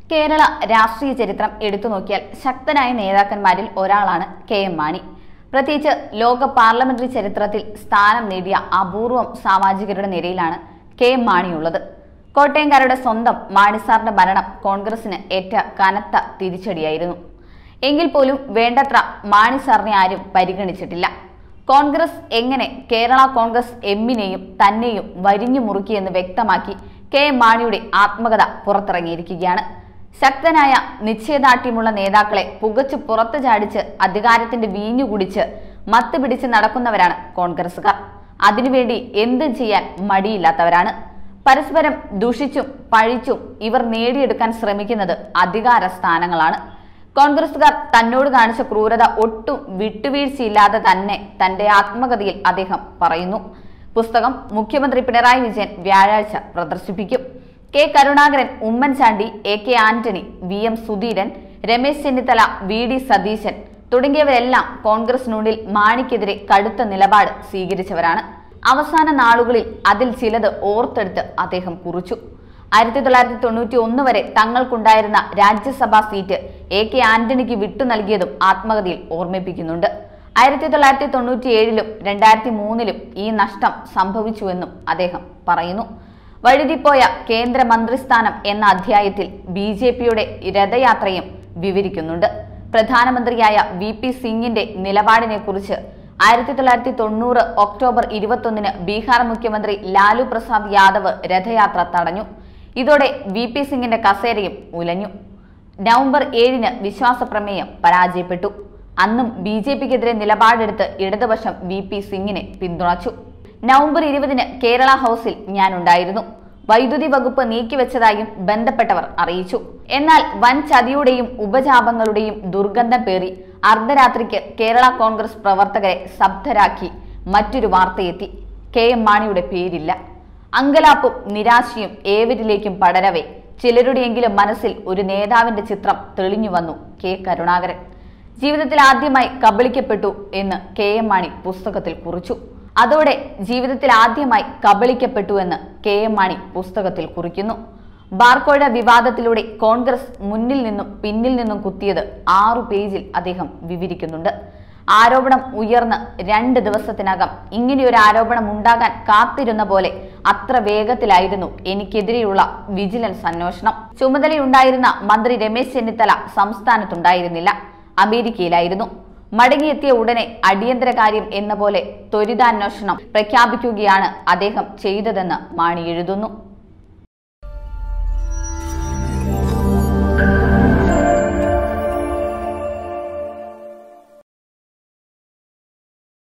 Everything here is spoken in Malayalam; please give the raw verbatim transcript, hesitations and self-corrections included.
കേരള രാഷ്ട്രീയ ചരിത്രം എടുത്തു നോക്കിയാൽ ശക്തനായ നേതാക്കന്മാരിൽ ഒരാളാണ് കെ എം മാണി. പ്രത്യേകിച്ച് ലോക പാർലമെന്ററി ചരിത്രത്തിൽ സ്ഥാനം നേടിയ അപൂർവം സാമാജികരുടെ നിരയിലാണ് കെ എം മാണിയുള്ളത്. കോട്ടയംകാരുടെ സ്വന്തം മാണി സാറിന്റെ മരണം കോൺഗ്രസിന് ഏറ്റ കനത്ത തിരിച്ചടിയായിരുന്നു. എങ്കിൽ പോലും വേണ്ടത്ര മാണി സാറിനെ ആരും പരിഗണിച്ചിട്ടില്ല. കോൺഗ്രസ് എങ്ങനെ കേരള കോൺഗ്രസ് എമ്മിനെയും തന്നെയും വരിഞ്ഞു മുറുക്കിയെന്ന് വ്യക്തമാക്കി കെ എം മാണിയുടെ ആത്മകഥ പുറത്തിറങ്ങിയിരിക്കുകയാണ്. ശക്തനായ നിശ്ചയദാർഢ്യമുള്ള നേതാക്കളെ പുകച്ചു പുറത്തു ചാടിച്ച് അധികാരത്തിന്റെ വീഞ്ഞു കുടിച്ച് മത്ത് പിടിച്ച് നടക്കുന്നവരാണ് കോൺഗ്രസുകാർ. അതിനുവേണ്ടി എന്തും ചെയ്യാൻ മടിയില്ലാത്തവരാണ്. പരസ്പരം ദുഷിച്ചും പഴിച്ചും ഇവർ നേടിയെടുക്കാൻ ശ്രമിക്കുന്നത് അധികാര സ്ഥാനങ്ങളാണ്. കോൺഗ്രസുകാർ തന്നോട് കാണിച്ച ക്രൂരത ഒട്ടും വിട്ടുവീഴ്ചയില്ലാതെ തന്നെ തന്റെ ആത്മകഥയിൽ അദ്ദേഹം പറയുന്നു. പുസ്തകം മുഖ്യമന്ത്രി പിണറായി വിജയൻ വ്യാഴാഴ്ച പ്രദർശിപ്പിക്കും. K Karunakaran, Oommen Chandy, A K Antony, V M Sudheeran, Ramesh Chennithala, V D Satheesan തുടങ്ങിയവരെല്ലാം കോൺഗ്രസിനുള്ളിൽ മാണിക്കെതിരെ കടുത്ത നിലപാട് സ്വീകരിച്ചവരാണ്. അവസാന നാളുകളിൽ അതിൽ ചിലത് ഓർത്തെടുത്ത് അദ്ദേഹം കുറിച്ചു. ആയിരത്തി തൊള്ളായിരത്തി തൊണ്ണൂറ്റി ഒന്ന് വരെ തങ്ങൾക്കുണ്ടായിരുന്ന രാജ്യസഭാ സീറ്റ് എ കെ ആന്റണിക്ക് വിട്ടു നൽകിയതും ആത്മകഥയിൽ ഓർമ്മിപ്പിക്കുന്നുണ്ട്. ആയിരത്തി തൊള്ളായിരത്തി തൊണ്ണൂറ്റി ഏഴിലും രണ്ടായിരത്തി മൂന്നിലും ഈ നഷ്ടം സംഭവിച്ചുവെന്നും അദ്ദേഹം പറയുന്നു. വഴുതിപ്പോയ കേന്ദ്രമന്ത്രിസ്ഥാനം എന്ന അധ്യായത്തിൽ ബി ജെ പിയുടെ രഥയാത്രയും വിവരിക്കുന്നുണ്ട്. പ്രധാനമന്ത്രിയായ വി പി സിംഗിന്റെ നിലപാടിനെ കുറിച്ച് ആയിരത്തി തൊള്ളായിരത്തി തൊണ്ണൂറ് ഒക്ടോബർ ഇരുപത്തൊന്നിന് ബീഹാർ മുഖ്യമന്ത്രി ലാലു പ്രസാദ് യാദവ് രഥയാത്ര തടഞ്ഞു. ഇതോടെ വി പി സിംഗിന്റെ കസേരയും ഉലഞ്ഞു. നവംബർ ഏഴിന് വിശ്വാസ പ്രമേയം പരാജയപ്പെട്ടു. അന്നും ബി ജെ പിക്കെതിരെ നിലപാടെടുത്ത് ഇടതുപക്ഷം വി പി സിംഗിനെ പിന്തുണച്ചു. നവംബർ ഇരുപതിന് കേരള ഹൗസിൽ ഞാനുണ്ടായിരുന്നു. വൈദ്യുതി വകുപ്പ് നീക്കിവെച്ചതായും ബന്ധപ്പെട്ടവർ അറിയിച്ചു. എന്നാൽ വൻ ചതിയുടെയും ഉപജാപങ്ങളുടെയും ദുർഗന്ധം പേറി അർദ്ധരാത്രിക്ക് കേരള കോൺഗ്രസ് പ്രവർത്തകരെ സ്തബ്ധരാക്കി മറ്റൊരു വാർത്തയെത്തി. കെ എം മാണിയുടെ പേരില്ല. അങ്കലാപ്പും നിരാശയും ഏവരിലേക്കും പടരവേ ചിലരുടെയെങ്കിലും മനസ്സിൽ ഒരു നേതാവിന്റെ ചിത്രം തെളിഞ്ഞു വന്നു. കെ കരുണാകരൻ ജീവിതത്തിൽ ആദ്യമായി കബളിക്കപ്പെട്ടു എന്ന് കെ എം മാണി പുസ്തകത്തിൽ കുറിച്ചു. അതോടെ ജീവിതത്തിൽ ആദ്യമായി കബളിക്കപ്പെട്ടു എന്ന് കെ എം മാണി പുസ്തകത്തിൽ കുറിക്കുന്നു. ബാർക്കോഴ വിവാദത്തിലൂടെ കോൺഗ്രസ് മുന്നിൽ നിന്നും പിന്നിൽ നിന്നും കുത്തിയത് ആറു പേജിൽ അദ്ദേഹം വിവരിക്കുന്നുണ്ട്. ആരോപണം ഉയർന്ന് രണ്ട് ദിവസത്തിനകം ഇങ്ങനെയൊരു ആരോപണം ഉണ്ടാകാൻ കാത്തിരുന്ന പോലെ അത്ര വേഗത്തിലായിരുന്നു എനിക്കെതിരെയുള്ള വിജിലൻസ് അന്വേഷണം. ചുമതലയുണ്ടായിരുന്ന മന്ത്രി രമേശ് ചെന്നിത്തല സംസ്ഥാനത്തുണ്ടായിരുന്നില്ല, അമേരിക്കയിലായിരുന്നു. മടങ്ങിയെത്തിയ ഉടനെ അടിയന്തര കാര്യം എന്ന പോലെ ത്വരിതാന്വേഷണം പ്രഖ്യാപിക്കുകയാണ് അദ്ദേഹം ചെയ്തതെന്ന് മാണി എഴുതുന്നു.